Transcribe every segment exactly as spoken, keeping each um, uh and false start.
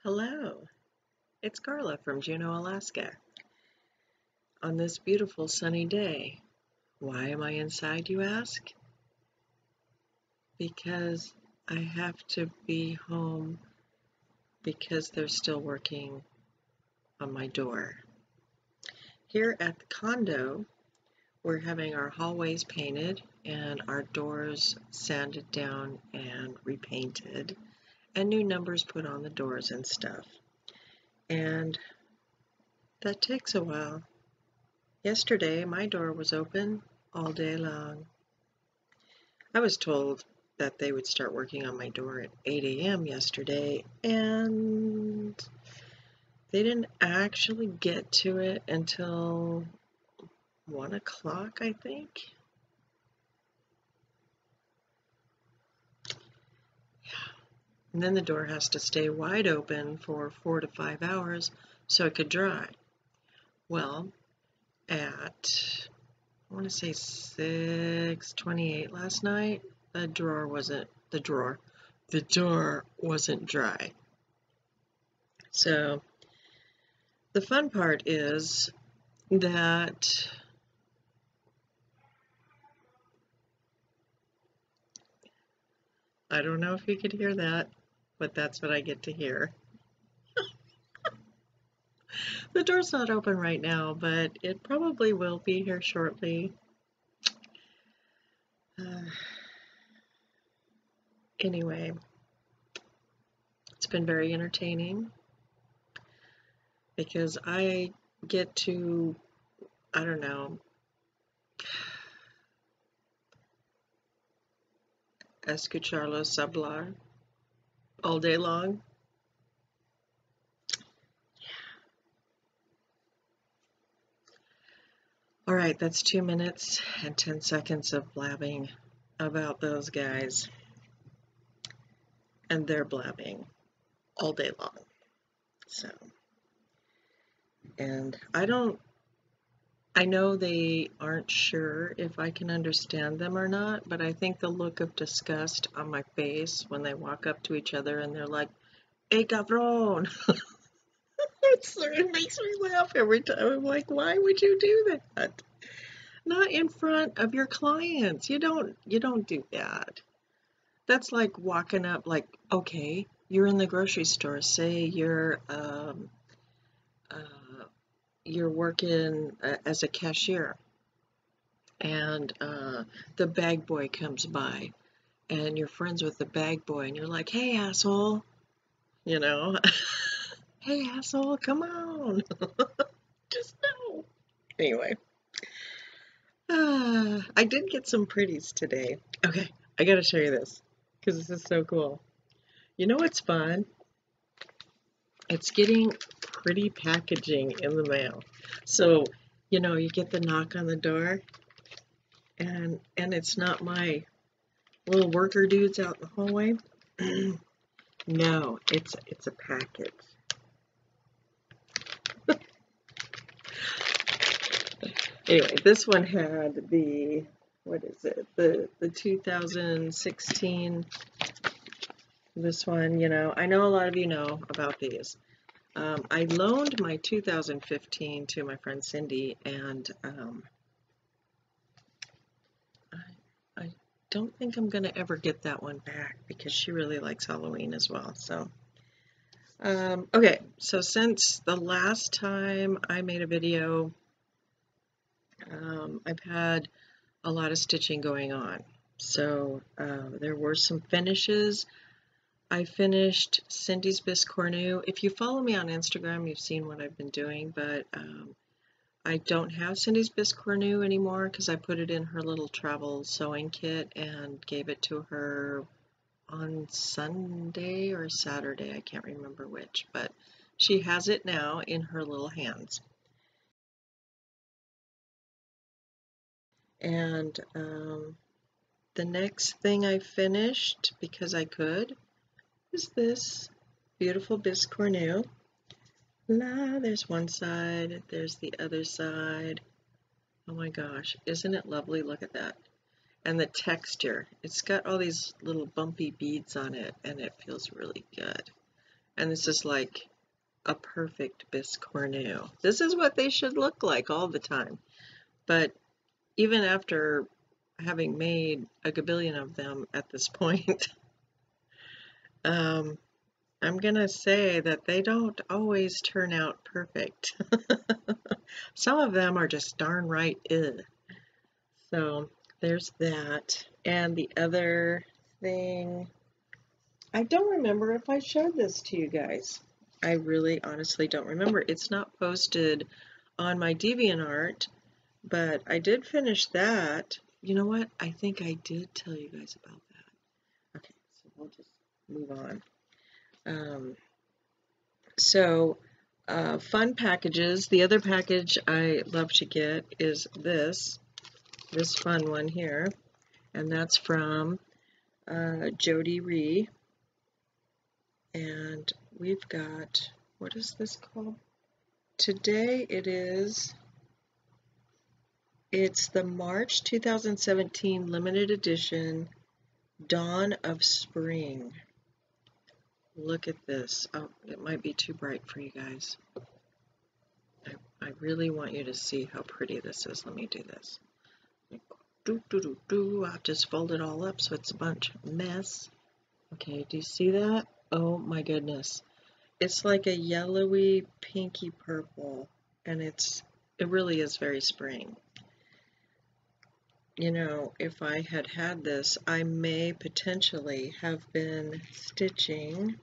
Hello, it's Carla from Juneau, Alaska. On this beautiful sunny day, why am I inside, you ask? Because I have to be home because they're still working on my door. Here at the condo, we're having our hallways painted and our doors sanded down and repainted and new numbers put on the doors and stuff. And that takes a while. Yesterday, my door was open all day long. I was told that they would start working on my door at eight A M yesterday, and they didn't actually get to it until one o'clock, I think. Yeah. And then the door has to stay wide open for four to five hours so it could dry. Well, at I want to say six twenty-eight last night, the drawer wasn't, the drawer, the door wasn't dry. So the fun part is that I don't know if you could hear that, but that's what I get to hear. The door's not open right now, but it probably will be here shortly. Uh, anyway, it's been very entertaining because I get to, I don't know, escucharlos hablar all day long. All right, that's two minutes and ten seconds of blabbing about those guys. And they're blabbing all day long. So, and I don't, I know they aren't sure if I can understand them or not, but I think the look of disgust on my face when they walk up to each other and they're like, "Hey, cabrón." It makes me laugh every time. I'm like, why would you do that? Not in front of your clients. You don't, you don't do that. That's like walking up, like, okay, you're in the grocery store. Say you're, um, uh, you're working uh, as a cashier, and uh, the bag boy comes by, and you're friends with the bag boy, and you're like, hey, asshole, you know, hey, asshole, come on, just no. Anyway, uh, I did get some pretties today. Okay, I gotta show you this, because this is so cool. You know what's fun? It's getting pretty packaging in the mail. So, you know, you get the knock on the door, and and it's not my little worker dudes out in the hallway. No, it's it's a package. Anyway, this one had the, what is it? The the two thousand sixteen. This one, you know, I know a lot of you know about these. Um, I loaned my two thousand fifteen to my friend Cindy, and um, I, I don't think I'm going to ever get that one back because she really likes Halloween as well. So, um, okay, so since the last time I made a video, um, I've had a lot of stitching going on. So uh, there were some finishes. I finished Cindy's Biscornu. If you follow me on Instagram, you've seen what I've been doing, but um, I don't have Cindy's Biscornu anymore because I put it in her little travel sewing kit and gave it to her on Sunday or Saturday. I can't remember which, but she has it now in her little hands. And um, the next thing I finished, because I could, is this beautiful Biscornu. La, there's one side, there's the other side. Oh my gosh, isn't it lovely? Look at that. And the texture, it's got all these little bumpy beads on it, and it feels really good. And this is like a perfect biscornu. This is what they should look like all the time. But even after having made a gabillion of them at this point, um, I'm gonna say that they don't always turn out perfect. Some of them are just darn right ugh. So there's that. And the other thing, I don't remember if I showed this to you guys. I really honestly don't remember. It's not posted on my DeviantArt, but I did finish that. You know what? I think I did tell you guys about that. Okay, so we'll just move on. Um, so, uh, fun packages. The other package I love to get is this, this fun one here, and that's from uh, Jody Ree. And we've got, what is this called? Today it is, it's the March two thousand seventeen limited edition Dawn of Spring. Look at this. Oh, it might be too bright for you guys. I, I really want you to see how pretty this is. Let me do this. Do, do, do, do. I'll just fold it all up so it's a bunch of mess. Okay, do you see that? Oh my goodness. It's like a yellowy, pinky purple, and it's, it really is very spring. You know, if I had had this, I may potentially have been stitching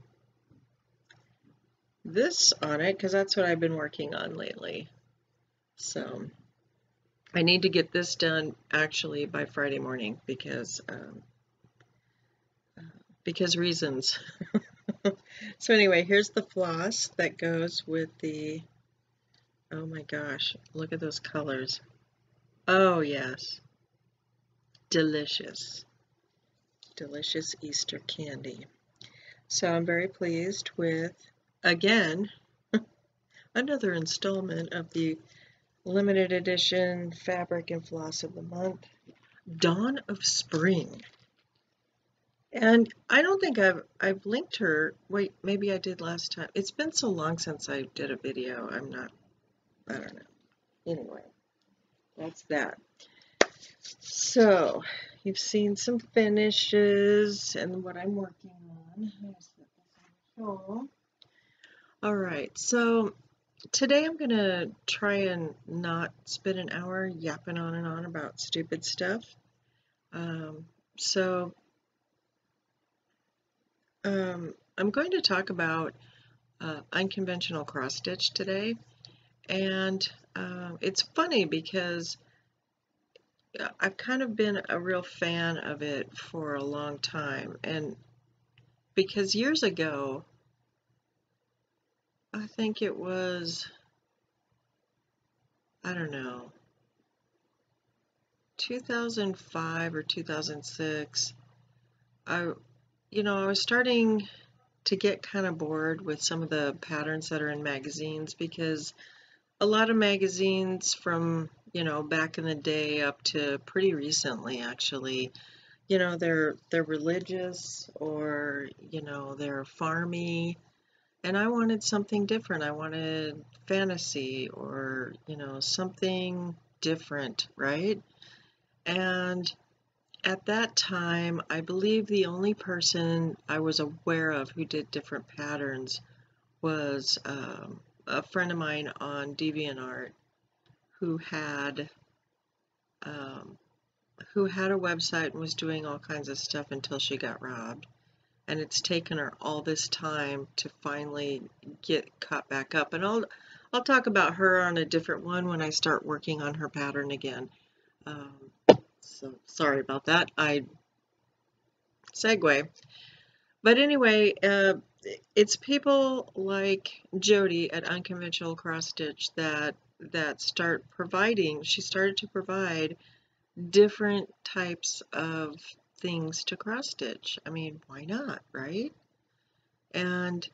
this on it, because that's what I've been working on lately. So I need to get this done actually by Friday morning because um, uh, because reasons. So anyway, here's the floss that goes with the, oh my gosh, look at those colors. Oh yes, delicious, delicious Easter candy. So I'm very pleased with, again, another installment of the limited edition fabric and floss of the month, Dawn of Spring. And I don't think I've I've linked her. Wait, maybe I did last time. It's been so long since I did a video. I'm not, I don't know. Anyway, that's that. So you've seen some finishes and what I'm working on. All right, so today I'm gonna try and not spend an hour yapping on and on about stupid stuff. Um, so um, I'm going to talk about uh, unconventional cross stitch today, and uh, it's funny because I've kind of been a real fan of it for a long time, and because years ago, I think it was, I don't know, two thousand five or two thousand six, I, you know, I was starting to get kind of bored with some of the patterns that are in magazines, because a lot of magazines from, you know, back in the day up to pretty recently actually, you know, they're they're religious, or, you know, they're farmy, and I wanted something different. I wanted fantasy, or, you know, something different, right? And at that time, I believe the only person I was aware of who did different patterns was um, a friend of mine on DeviantArt who had um, who had a website and was doing all kinds of stuff until she got robbed. And it's taken her all this time to finally get caught back up. And I'll I'll talk about her on a different one when I start working on her pattern again. Um, so sorry about that. I segue. But anyway, uh, it's people like Jody at Unconventional Cross Stitch that that start providing. She started to provide different types of things to cross stitch. I mean, why not, right? And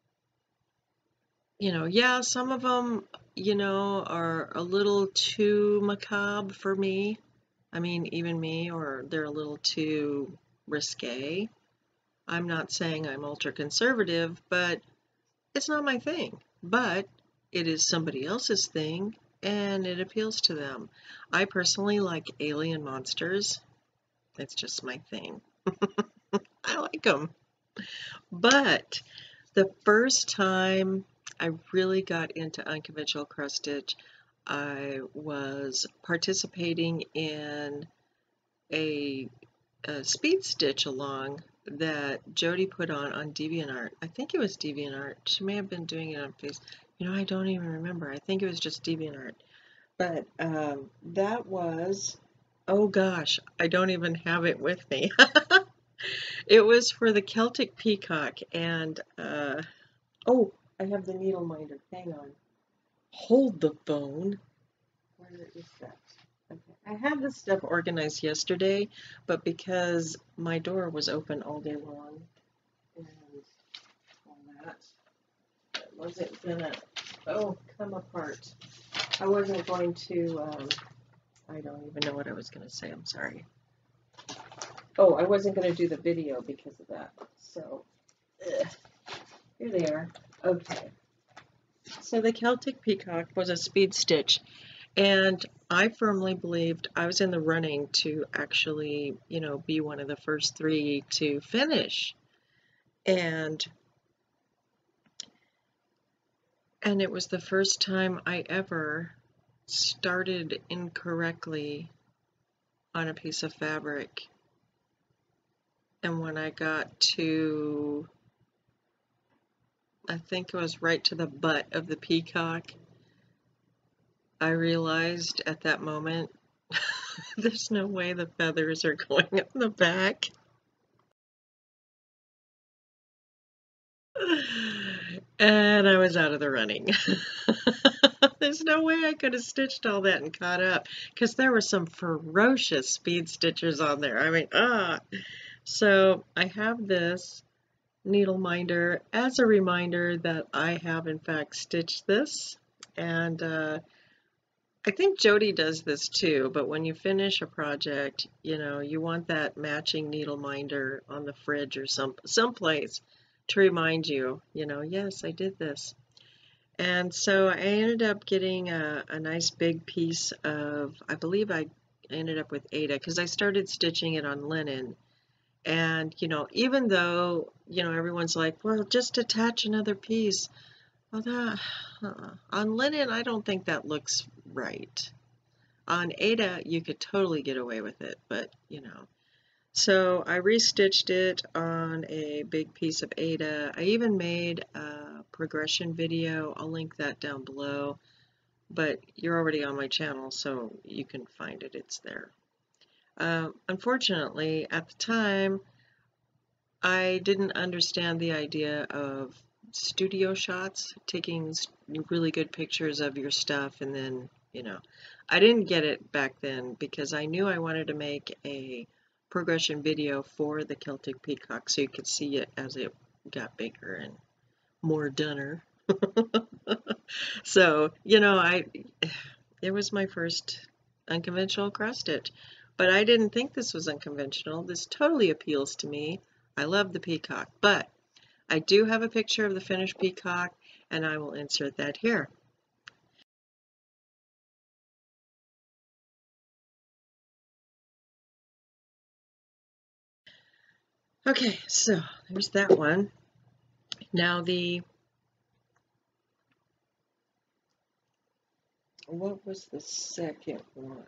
you know, yeah, some of them, you know, are a little too macabre for me. I mean, even me, or they're a little too risque. I'm not saying I'm ultra conservative, but It's not my thing, but it is somebody else's thing and it appeals to them. I personally like alien monsters. It's just my thing. I like them. But the first time I really got into unconventional cross stitch, I was participating in a, a speed stitch along that Jody put on on DeviantArt. I think it was DeviantArt. She may have been doing it on Facebook. You know, I don't even remember. I think it was just DeviantArt. But um, that was, oh gosh, I don't even have it with me. It was for the Celtic Peacock, and uh, oh, I have the needle minder. Hang on. Hold the phone. Where is that? Okay. I had this stuff organized yesterday, but because my door was open all day long and all that, it wasn't gonna, oh, come apart. I wasn't going to, um, I don't even know what I was gonna say. I'm sorry. Oh, I wasn't gonna do the video because of that. So, ugh. Here they are. Okay. So the Celtic Peacock was a speed stitch, and I firmly believed I was in the running to actually, you know, be one of the first three to finish. And and it was the first time I ever started incorrectly on a piece of fabric. And when I got to, I think it was right to the butt of the peacock, I realized at that moment, there's no way the feathers are going on the back. And I was out of the running. There's no way I could have stitched all that and caught up, because there were some ferocious speed stitchers on there. I mean, ah. So I have this needle minder as a reminder that I have in fact stitched this, and uh, I think Jody does this too, but when you finish a project, you know, you want that matching needle minder on the fridge or some someplace to remind you, you know, yes, I did this. And so I ended up getting a, a nice big piece of, I believe I ended up with Aida, because I started stitching it on linen. And, you know, even though, you know, everyone's like, well, just attach another piece. Well, that, uh, on linen, I don't think that looks right. On Aida, you could totally get away with it, but, you know. So I restitched it on a big piece of Aida. I even made a progression video. I'll link that down below, but you're already on my channel, so you can find it. It's there. Uh, unfortunately, at the time, I didn't understand the idea of studio shots, taking really good pictures of your stuff, and then, you know, I didn't get it back then because I knew I wanted to make a progression video for the Celtic Peacock so you could see it as it got bigger and more doner. So, you know, I it was my first unconventional cross stitch, but I didn't think this was unconventional. This totally appeals to me. I love the peacock, but I do have a picture of the finished peacock, and I will insert that here. Okay, so there's that one. Now the, what was the second one?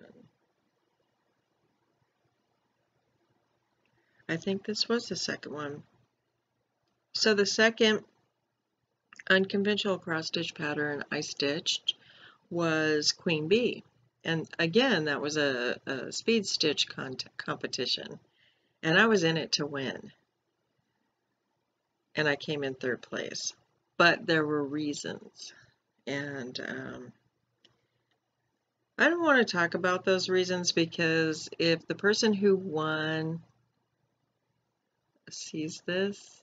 I think this was the second one. So the second unconventional cross stitch pattern I stitched was Queen Bee. And again, that was a, a speed stitch competition. And I was in it to win. And I came in third place. But there were reasons. And um, I don't want to talk about those reasons, because if the person who won sees this,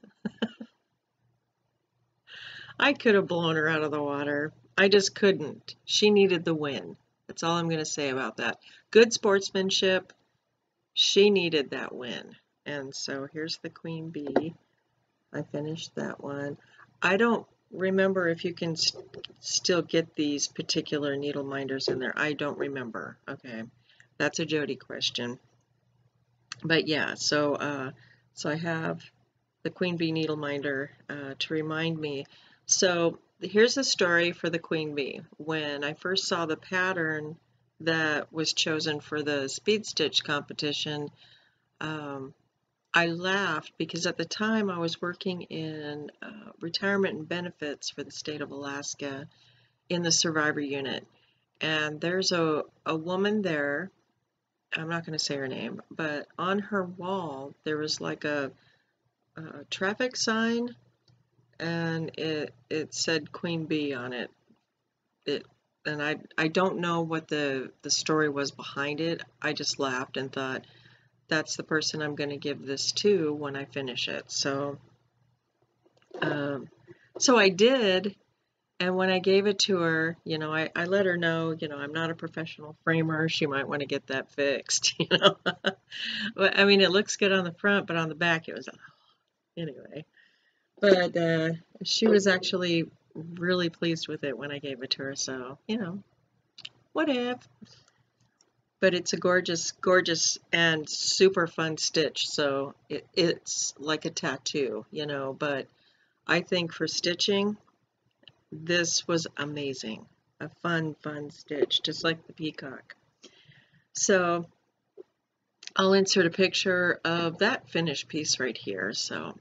I could have blown her out of the water. I just couldn't. She needed the win. That's all I'm going to say about that. Good sportsmanship. She needed that win. And so here's the Queen Bee. I finished that one. I don't remember if you can st still get these particular needle minders in there. I don't remember. Okay, that's a Jody question. But yeah, so uh, so I have the Queen Bee needle minder uh, to remind me. So here's the story for the Queen Bee. When I first saw the pattern that was chosen for the speed stitch competition, um, I laughed because at the time I was working in uh, retirement and benefits for the state of Alaska in the survivor unit. And there's a, a woman there, I'm not going to say her name, but on her wall there was like a, a traffic sign, and it it said Queen Bee on it. It and I I don't know what the the story was behind it. I just laughed and thought, that's the person I'm going to give this to when I finish it. So, um, so I did, and when I gave it to her, you know, I, I let her know, you know, I'm not a professional framer. She might want to get that fixed, you know. But I mean, it looks good on the front, but on the back it was, anyway. But uh, she was actually really pleased with it when I gave it to her. So, you know, what if? But it's a gorgeous, gorgeous and super fun stitch. So it, it's like a tattoo, you know, but I think for stitching, this was amazing. A fun, fun stitch, just like the peacock. So I'll insert a picture of that finished piece right here. So.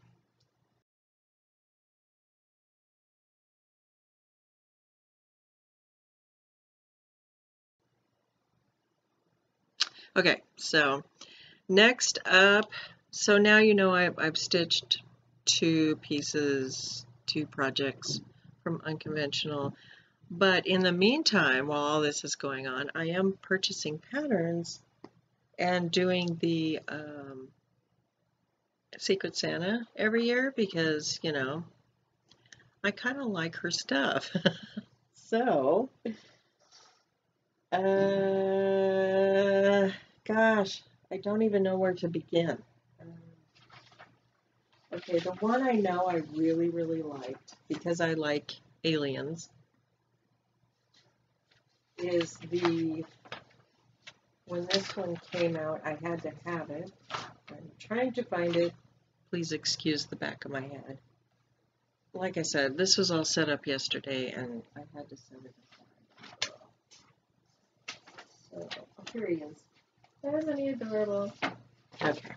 Okay, so next up, so now you know I've, I've stitched two pieces, two projects from Unconventional, but in the meantime, while all this is going on, I am purchasing patterns and doing the um, Secret Santa every year because, you know, I kind of like her stuff. So, uh, gosh, I don't even know where to begin. Um, Okay, the one I know I really, really liked, because I like aliens, is the, when this one came out, I had to have it. I'm trying to find it. Please excuse the back of my head. Like I said, this was all set up yesterday, and I had to set it aside. So, here he is. Isn't he adorable? Okay.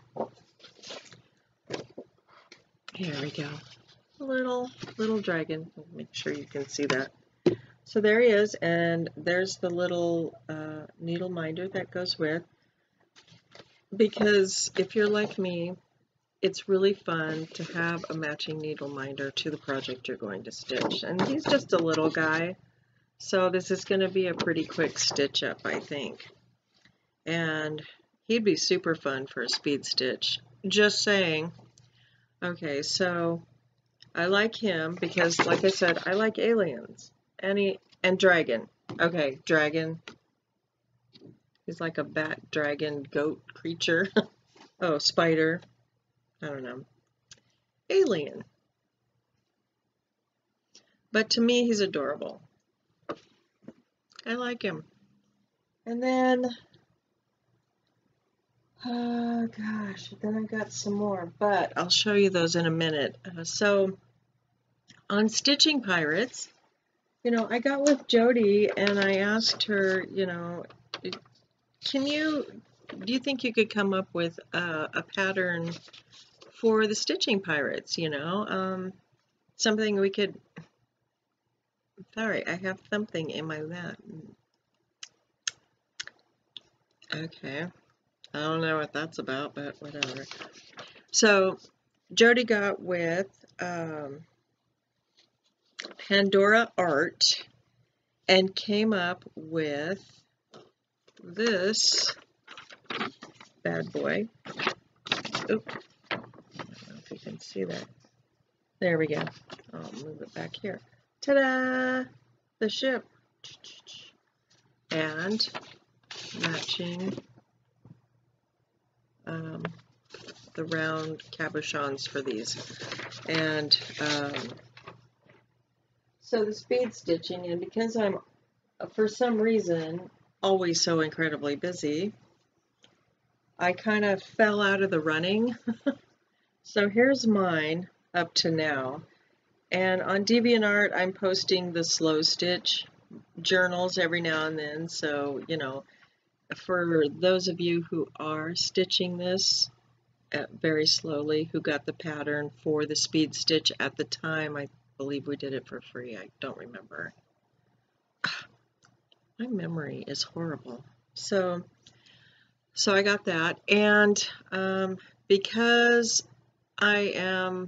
Here we go. Little, little dragon. Make sure you can see that. So there he is, and there's the little uh, needle minder that goes with, because if you're like me, it's really fun to have a matching needle minder to the project you're going to stitch. And he's just a little guy, so this is going to be a pretty quick stitch up, I think. And he'd be super fun for a speed stitch, just saying. Okay, so I like him because, like I said, I like aliens. And, he, and dragon. Okay, dragon. He's like a bat, dragon, goat creature. Oh, spider. I don't know. Alien. But to me, he's adorable. I like him. And then, oh gosh, then I got some more, but I'll show you those in a minute. Uh, so, on Stitching Pirates, you know, I got with Jody and I asked her, you know, can you, do you think you could come up with a, a pattern for the Stitching Pirates, you know, um, something we could, sorry, I have something in my lap. Okay, I don't know what that's about, but whatever. So, Jody got with um, Pandora Art and came up with this bad boy. Oop. I don't know if you can see that. There we go. I'll move it back here. Ta-da! The ship. And matching um, the round cabochons for these. And um, So the speed stitching, and because I'm, for some reason, always so incredibly busy, I kind of fell out of the running. So here's mine up to now. And on DeviantArt, I'm posting the slow stitch journals every now and then. So, you know, for those of you who are stitching this uh, very slowly, who got the pattern for the speed stitch at the time, I believe we did it for free. I don't remember. My memory is horrible. So, so I got that. And um, because I am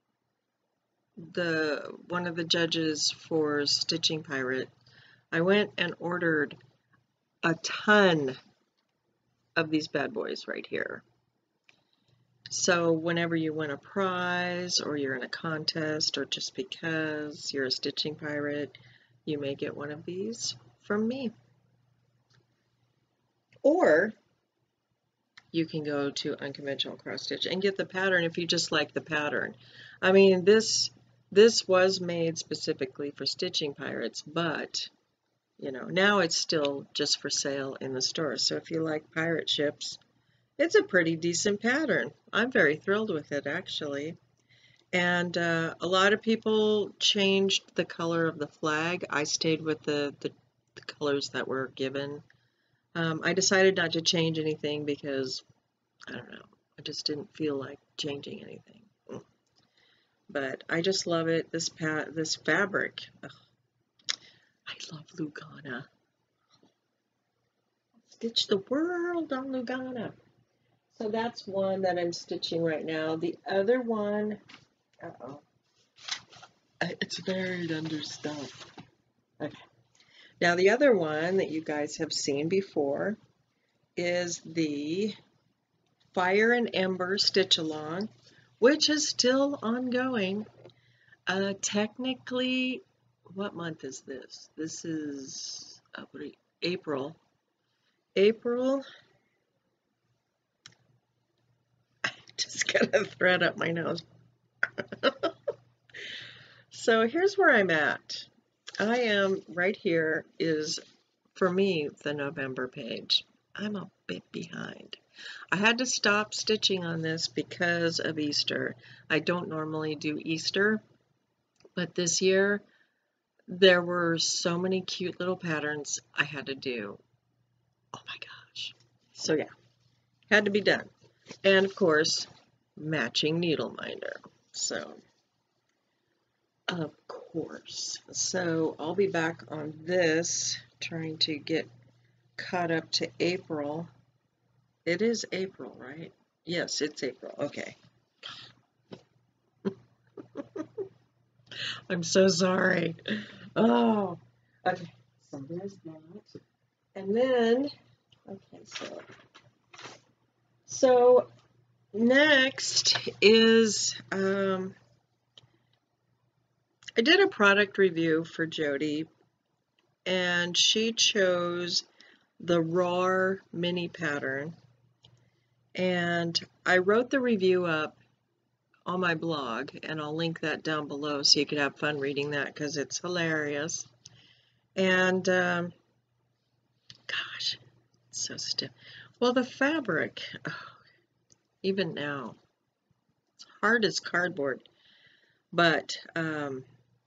the one of the judges for Stitching Pirate, I went and ordered a ton of these bad boys right here. So whenever you win a prize or you're in a contest or just because you're a Stitching Pirate, you may get one of these from me. Or you can go to Unconventional Cross Stitch and get the pattern if you just like the pattern. I mean, this this was made specifically for Stitching Pirates, but you know, now it's still just for sale in the store. So if you like pirate ships, it's a pretty decent pattern. I'm very thrilled with it, actually. And uh, a lot of people changed the color of the flag. I stayed with the, the, the colors that were given. Um, I decided not to change anything because, I don't know, I just didn't feel like changing anything. But I just love it, this pa this fabric. Ugh. I love Lugana. Stitch the world on Lugana. So that's one that I'm stitching right now. The other one, uh-oh, it's buried under stuff. Okay. Now the other one that you guys have seen before is the Fire and Ember Stitch Along, which is still ongoing. Uh, technically, what month is this? This is uh, April. April. I just got a thread up my nose. So here's where I'm at. I am right here is, for me, the November page. I'm a bit behind. I had to stop stitching on this because of Easter. I don't normally do Easter, but this year there were so many cute little patterns I had to do. Oh my gosh. So yeah, had to be done. And of course, matching needle minder. So, of course. So I'll be back on this, trying to get caught up to April. It is April, right? Yes, it's April. Okay. I'm so sorry. Oh, okay. So there's that. And then, okay, so, so next is, um, I did a product review for Jody, and she chose the Roar mini pattern. And I wrote the review up on my blog, and I'll link that down below so you could have fun reading that because it's hilarious. And um, gosh, it's so stiff. Well, the fabric, oh, even now, it's hard as cardboard. But um,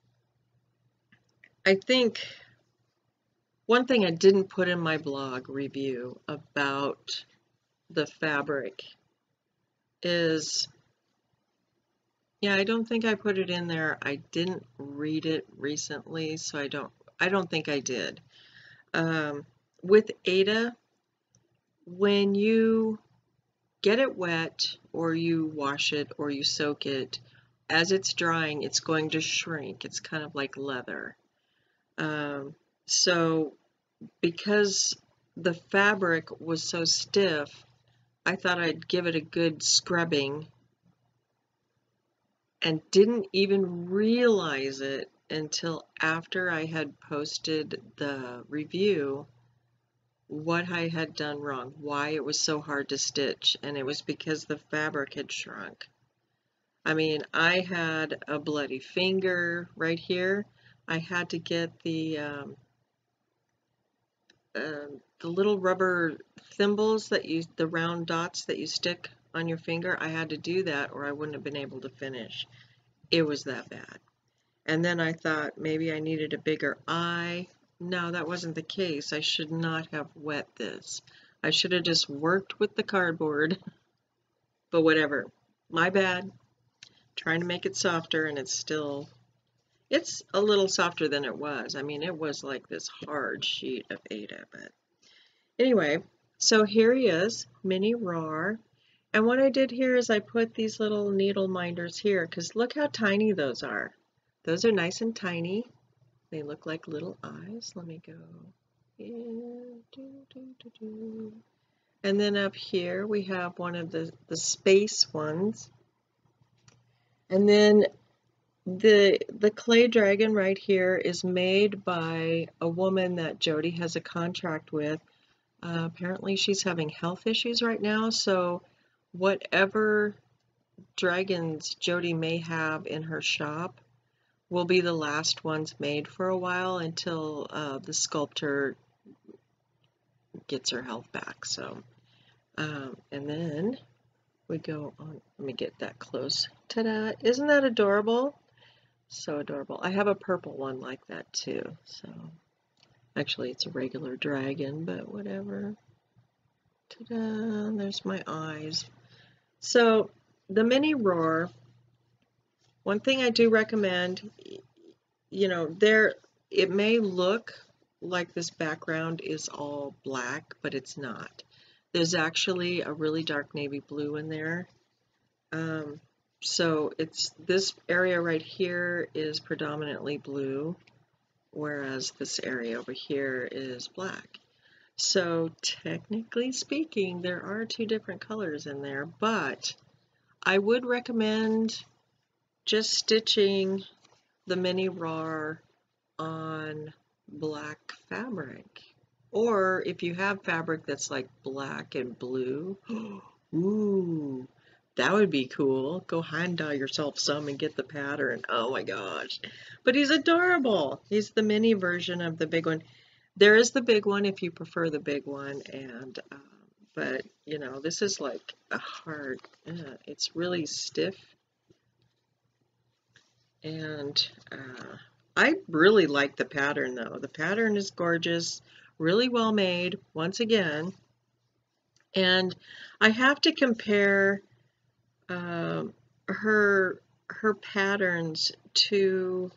I think one thing I didn't put in my blog review about the fabric is, yeah, I don't think I put it in there. I didn't read it recently, so I don't I don't think I did. Um, with Aida, when you get it wet or you wash it or you soak it, as it's drying, it's going to shrink. It's kind of like leather. Um, so because the fabric was so stiff, I thought I'd give it a good scrubbing and didn't even realize it until after I had posted the review what I had done wrong, why it was so hard to stitch, and it was because the fabric had shrunk. I mean, I had a bloody finger right here, I had to get the um, uh, the little rubber thimbles that you, the round dots that you stick on your finger. I had to do that or I wouldn't have been able to finish. It was that bad. And then I thought maybe I needed a bigger eye. No, that wasn't the case. I should not have wet this. I should have just worked with the cardboard, but whatever. My bad. Trying to make it softer and it's still, it's a little softer than it was. I mean, it was like this hard sheet of Aida, but anyway, so here he is, Mini Rawr. And what I did here is I put these little needle minders here because look how tiny those are. Those are nice and tiny. They look like little eyes. Let me go. Yeah, do, do, do, do. And then up here we have one of the, the space ones. And then the the clay dragon right here is made by a woman that Jody has a contract with. Uh, apparently she's having health issues right now, so whatever dragons Jody may have in her shop will be the last ones made for a while until uh, the sculptor gets her health back. So, um, and then we go on. Let me get that close. Ta-da! Isn't that adorable? So adorable. I have a purple one like that too. So, actually, it's a regular dragon, but whatever. Ta-da! There's my eyes. So, the Mini Rawr. One thing I do recommend, you know, there it may look like this background is all black, but it's not. There's actually a really dark navy blue in there. Um, so it's this area right here is predominantly blue, whereas this area over here is black. So technically speaking, there are two different colors in there, but I would recommend just stitching the Mini Rawr on black fabric. Or if you have fabric that's like black and blue, ooh, that would be cool. Go hand dye yourself some and get the pattern. Oh my gosh. But he's adorable. He's the mini version of the big one. There is the big one if you prefer the big one, and uh, but you know, this is like a hard, uh, it's really stiff. And uh, I really like the pattern though. The pattern is gorgeous, really well made, once again. And I have to compare um, her her patterns to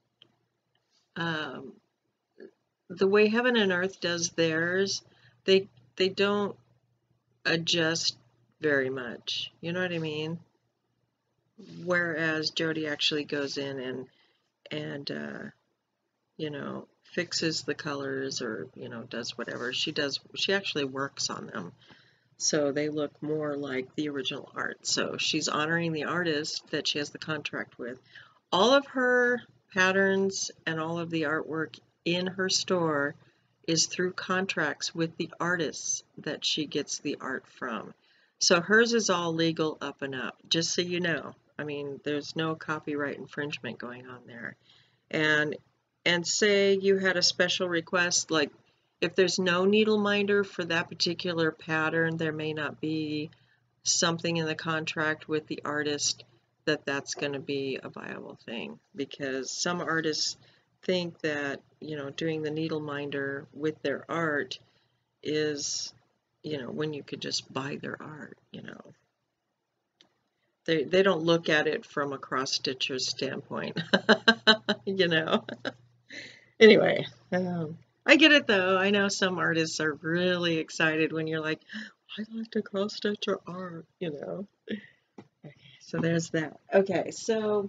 um, the way Heaven and Earth does theirs. They they don't adjust very much. You know what I mean? Whereas Jody actually goes in and and uh, you know, fixes the colors or, you know, does whatever. She does, she actually works on them. So they look more like the original art. So she's honoring the artist that she has the contract with. All of her patterns and all of the artwork in her store is through contracts with the artists that she gets the art from. So hers is all legal up and up, just so you know. I mean, there's no copyright infringement going on there. And and say you had a special request, like if there's no needle minder for that particular pattern, there may not be something in the contract with the artist that that's going to be a viable thing, because some artists think that, you know, doing the needle minder with their art is, you know, when you could just buy their art, you know. They, they don't look at it from a cross-stitcher's standpoint, you know. Anyway, um, I get it though. I know some artists are really excited when you're like, I'd like to cross-stitch your art, you know. Okay, so there's that. Okay, so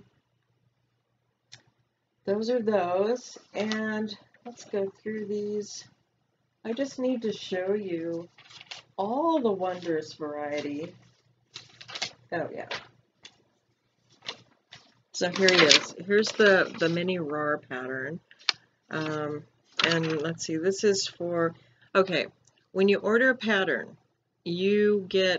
those are those, and let's go through these. I just need to show you all the wondrous variety. Oh yeah. So here he is. Here's the, the Mini Rawr pattern. Um, and let's see, this is for, okay, when you order a pattern, you get,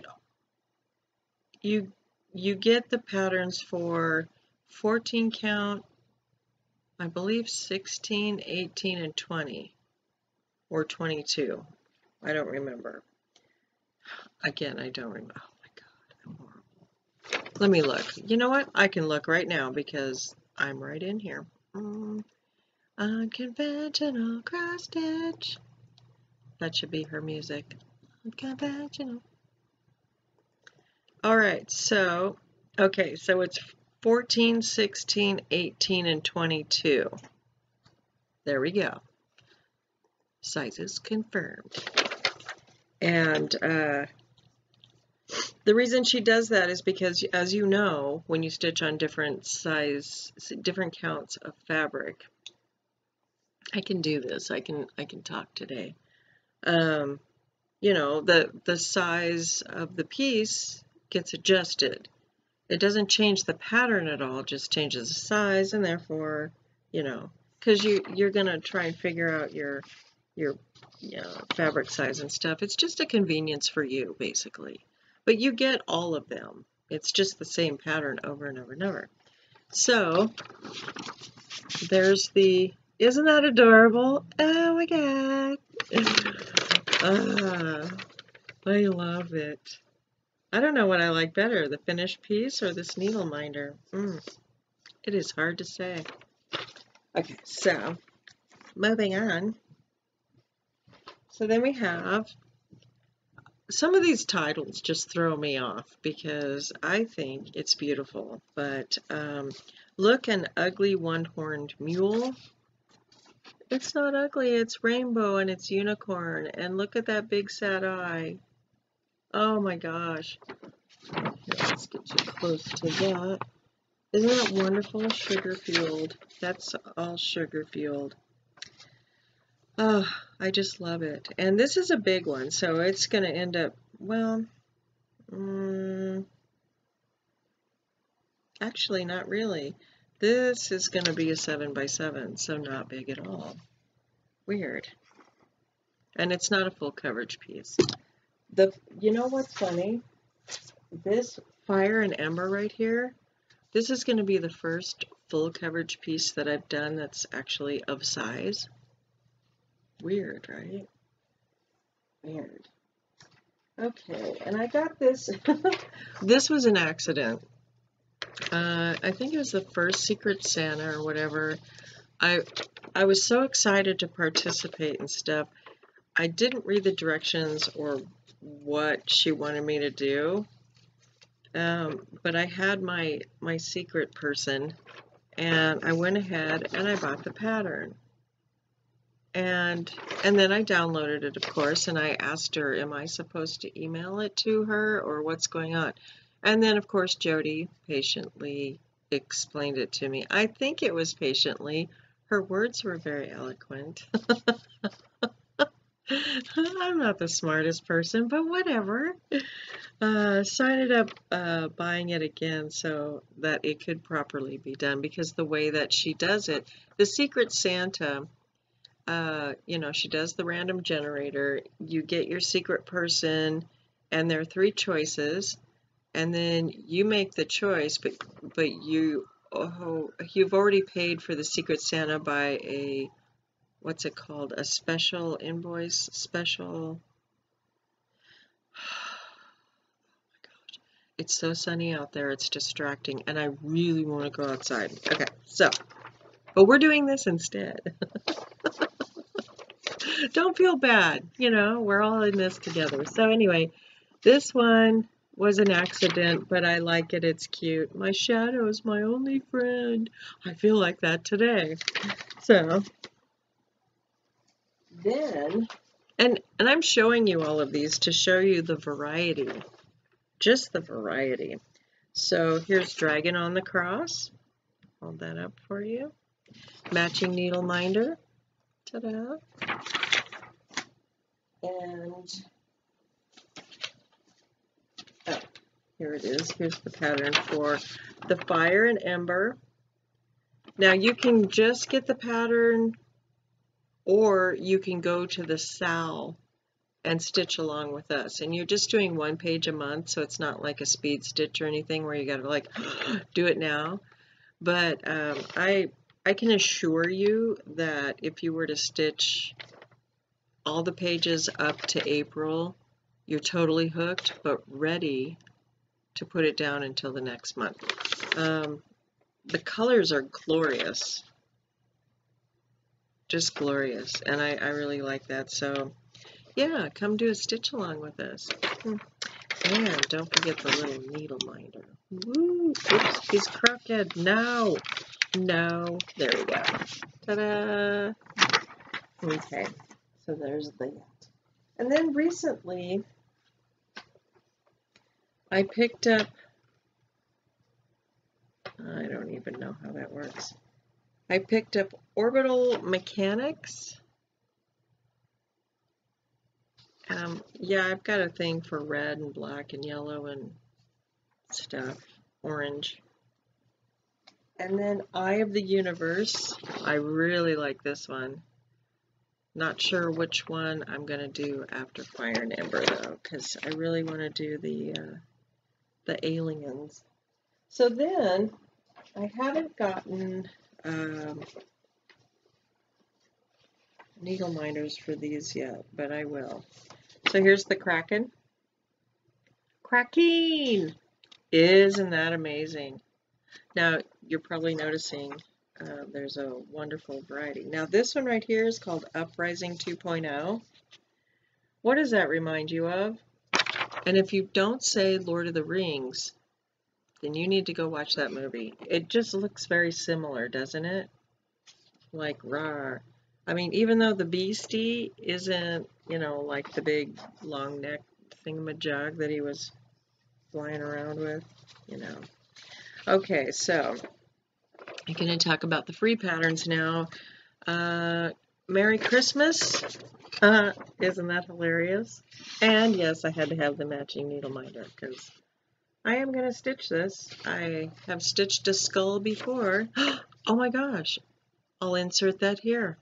you, you get the patterns for fourteen count, I believe sixteen, eighteen, and twenty, or twenty-two. I don't remember. Again, I don't remember. Oh my God, I'm horrible. Let me look. You know what? I can look right now because I'm right in here. Mm, unconventional cross stitch. That should be her music. Unconventional. All right, so, okay, so it's fourteen, sixteen, eighteen, and twenty-two. There we go. Sizes confirmed. And uh, the reason she does that is because, as you know, when you stitch on different size, different counts of fabric, I can do this. I can I can talk today. Um, you know, the the size of the piece gets adjusted. It doesn't change the pattern at all, it just changes the size, and therefore, you know, because you you're gonna try and figure out your your you know, fabric size and stuff. It's just a convenience for you, basically. But you get all of them. It's just the same pattern over and over and over. So there's the, isn't that adorable? Oh my God. Ah, I love it. I don't know what I like better, the finished piece or this needle minder. Mm, it is hard to say. Okay, so moving on. So then we have, some of these titles just throw me off because I think it's beautiful, but um, look, an ugly one-horned mule. It's not ugly, it's rainbow and it's unicorn, and look at that big sad eye. Oh my gosh. Here, let's get you close to that. Isn't that wonderful? Sugarfield. That's all Sugarfield. Oh, I just love it. And this is a big one, so it's going to end up, well, um, actually not really. This is going to be a seven by seven, so not big at all. Weird. And it's not a full coverage piece. The, you know what's funny? This Fire and Ember right here, this is going to be the first full coverage piece that I've done that's actually of size. Weird, right? Weird. Okay, and I got this. This was an accident. Uh, I think it was the first Secret Santa or whatever. I I was so excited to participate and stuff. I didn't read the directions or what she wanted me to do. Um, but I had my my secret person, and I went ahead and I bought the pattern. And and then I downloaded it, of course, and I asked her, am I supposed to email it to her or what's going on? And then, of course, Jody patiently explained it to me. I think it was patiently. Her words were very eloquent. I'm not the smartest person, but whatever. Uh, sign it up, uh, buying it again so that it could properly be done, because the way that she does it, the Secret Santa, uh, you know, she does the random generator, you get your secret person, and there are three choices, and then you make the choice, but but you, oh, you've already paid for the Secret Santa by a, what's it called, a special invoice, special, it's so sunny out there, it's distracting, and I really want to go outside. Okay, so, but we're doing this instead. Don't feel bad, you know, we're all in this together. So anyway, this one was an accident, but I like it, it's cute. My shadow is my only friend. I feel like that today. So, then, and, and I'm showing you all of these to show you the variety, just the variety. So here's Dragon on the Cross. Hold that up for you. Matching needle minder. Ta-da. And, oh, here it is. Here's the pattern for the Fire and Ember. Now you can just get the pattern, or you can go to the S A L and stitch along with us. And you're just doing one page a month, so it's not like a speed stitch or anything where you gotta like do it now. But um, I I can assure you that if you were to stitch all the pages up to April, you're totally hooked, but ready to put it down until the next month. Um, the colors are glorious, just glorious, and I, I really like that. So yeah, come do a stitch along with us. And don't forget the little needle minder. Woo! Oops, he's crooked. No, no. There we go. Ta-da! Okay, so there's that. And then recently, I picked up, I don't even know how that works. I picked up Orbital Mechanics. Um, yeah, I've got a thing for red and black and yellow and stuff, orange. And then Eye of the Universe. I really like this one. Not sure which one I'm going to do after Fire and Ember though, because I really want to do the uh, the aliens. So then, I haven't gotten um, needle minders for these yet, but I will. So here's the Kraken. Kraken! Isn't that amazing? Now, you're probably noticing uh, there's a wonderful variety. Now, this one right here is called Uprising two point oh. What does that remind you of? And if you don't say Lord of the Rings, then you need to go watch that movie. It just looks very similar, doesn't it? Like, rawr. I mean, even though the beastie isn't, you know, like the big long neck thingamajig that he was flying around with, you know. Okay, so I'm going to talk about the free patterns now. Uh, Merry Christmas. Uh, isn't that hilarious? And yes, I had to have the matching needle minder because I am going to stitch this. I have stitched a skull before. Oh my gosh. I'll insert that here.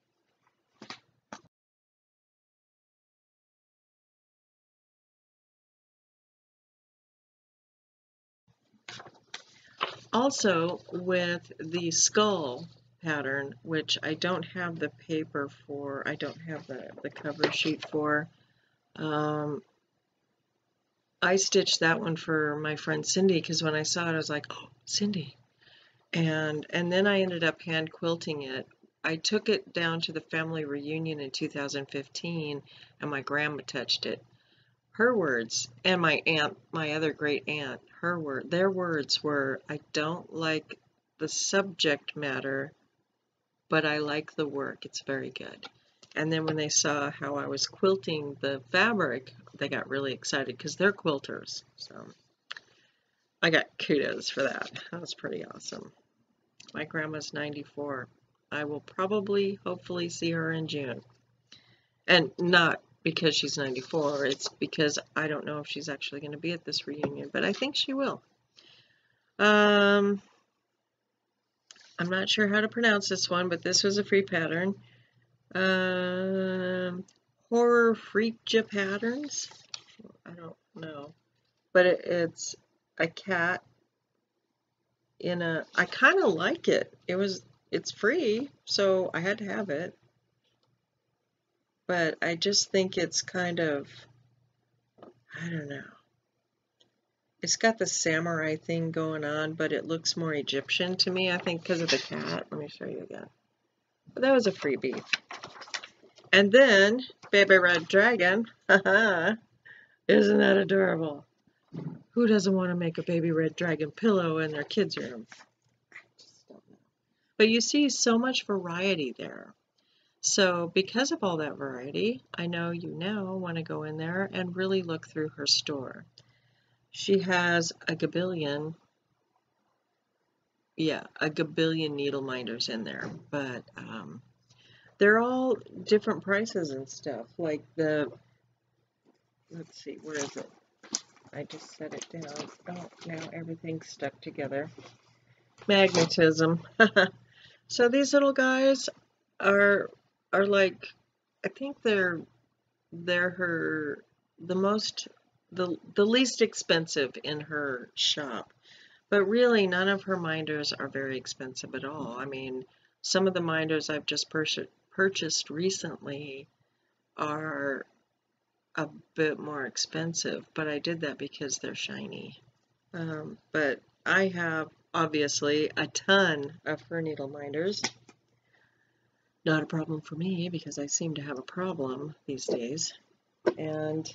Also, with the skull pattern, which I don't have the paper for, I don't have the, the cover sheet for, um, I stitched that one for my friend Cindy because when I saw it, I was like, oh, Cindy. And, and then I ended up hand quilting it. I took it down to the family reunion in two thousand fifteen, and my grandma touched it. Her words, and my aunt, my other great aunt, her word, their words were, I don't like the subject matter, but I like the work. It's very good. And then when they saw how I was quilting the fabric, they got really excited because they're quilters. So I got kudos for that. That was pretty awesome. My grandma's ninety-four. I will probably, hopefully, see her in June. And not because she's ninety-four, it's because I don't know if she's actually going to be at this reunion, but I think she will. Um, I'm not sure how to pronounce this one, but this was a free pattern. Um, Horror Freakja Patterns. I don't know, but it, it's a cat in a. I kind of like it. It was. It's free, so I had to have it. But I just think it's kind of. I don't know. It's got the samurai thing going on, but it looks more Egyptian to me, I think, because of the cat. Let me show you again. But that was a freebie. And then, Baby Red Dragon. Haha. Isn't that adorable? Who doesn't want to make a Baby Red Dragon pillow in their kids' room? I just don't know. But you see so much variety there. So because of all that variety, I know you now want to go in there and really look through her store. She has a gabillion, yeah, a gabillion needle minders in there, but um, they're all different prices and stuff. Like the, let's see, where is it? I just set it down. Oh, now everything's stuck together. Magnetism. So these little guys are are like, I think they're they're her the most the the least expensive in her shop. But really, none of her minders are very expensive at all. I mean, some of the minders I've just purchased purchased recently are a bit more expensive, but I did that because they're shiny. Um, but I have obviously a ton of her needle minders. Not a problem for me because I seem to have a problem these days. And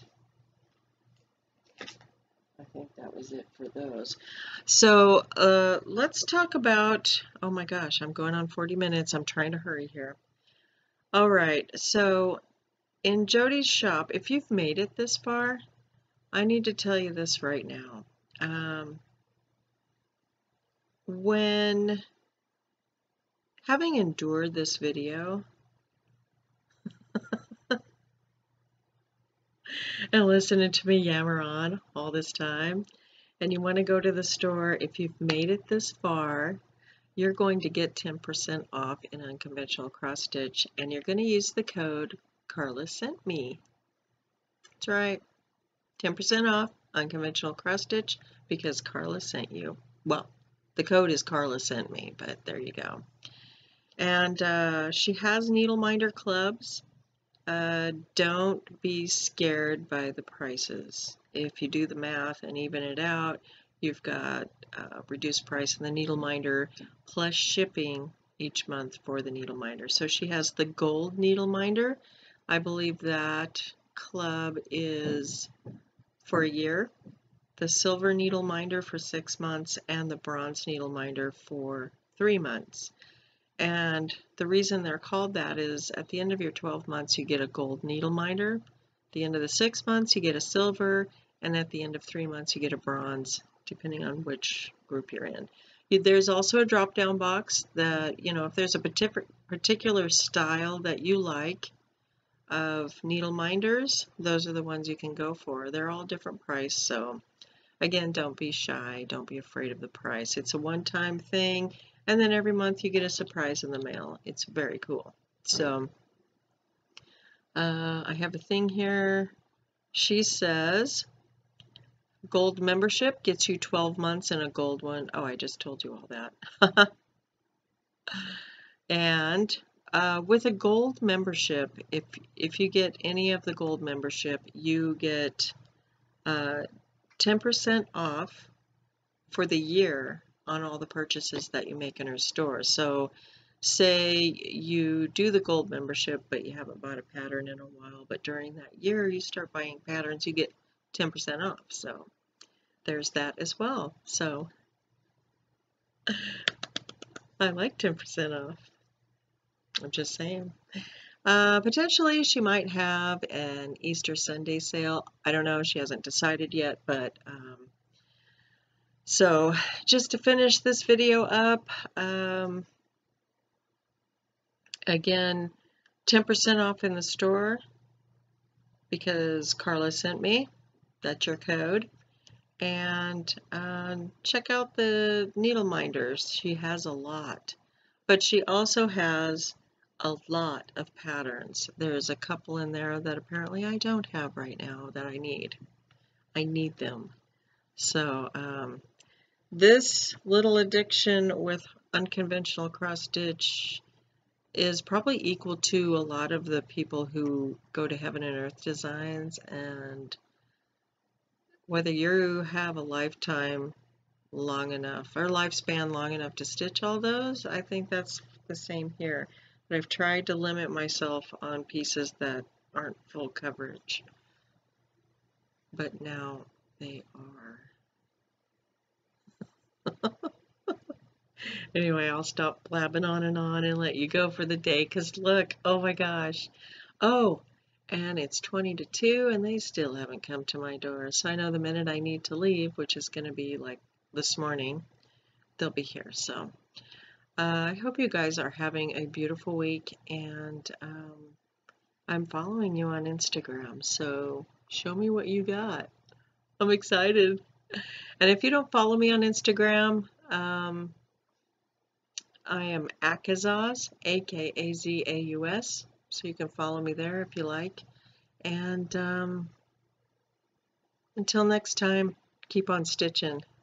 I think that was it for those. So uh, let's talk about, oh my gosh, I'm going on forty minutes. I'm trying to hurry here. All right, so in Jody's shop, if you've made it this far, I need to tell you this right now. Um, when having endured this video and listening to me yammer on all this time, and you want to go to the store, if you've made it this far, you're going to get ten percent off in unconventional cross stitch, and you're going to use the code Carla sent me. That's right, ten percent off unconventional cross stitch because Carla sent you. Well, the code is Carla sent me, but there you go. And uh, she has needle minder clubs. Uh, don't be scared by the prices. If you do the math and even it out, you've got uh, reduced price in the needle minder plus shipping each month for the needle minder. So she has the gold needle minder. I believe that club is for a year, the silver needle minder for six months, and the bronze needle minder for three months. And the reason they're called that is at the end of your twelve months, you get a gold needle minder. At the end of the six months, you get a silver. And at the end of three months, you get a bronze, depending on which group you're in. There's also a drop-down box that, you know, if there's a particular style that you like of needle minders, those are the ones you can go for. They're all different price, so again, don't be shy. Don't be afraid of the price. It's a one-time thing. And then every month you get a surprise in the mail. It's very cool. So uh, I have a thing here. She says gold membership gets you twelve months and a gold one. Oh, I just told you all that. And uh, with a gold membership, if if you get any of the gold membership, you get uh, ten percent off for the year on all the purchases that you make in her store. So say you do the gold membership, but you haven't bought a pattern in a while, but during that year you start buying patterns, you get ten percent off. So there's that as well. So I like ten percent off. I'm just saying. Uh, potentially she might have an Easter Sunday sale. I don't know. She hasn't decided yet, but um, so just to finish this video up, um, again, ten percent off in the store because Carla sent me. That's your code. And um, check out the needle minders. She has a lot. But she also has a lot of patterns. There's a couple in there that apparently I don't have right now that I need. I need them. So um, this little addiction with unconventional cross stitch is probably equal to a lot of the people who go to Heaven and Earth Designs, and whether you have a lifetime long enough or lifespan long enough to stitch all those, I think that's the same here. But I've tried to limit myself on pieces that aren't full coverage, but now they are. Anyway, I'll stop blabbing on and on and let you go for the day, because look, oh my gosh. Oh, and it's twenty to two and they still haven't come to my door. So I know the minute I need to leave, which is going to be like this morning, they'll be here. So uh, I hope you guys are having a beautiful week, and um, I'm following you on Instagram. So show me what you got. I'm excited. And if you don't follow me on Instagram, um, I am Akazauz, A K A Z A U S, so you can follow me there if you like. And um, until next time, keep on stitching.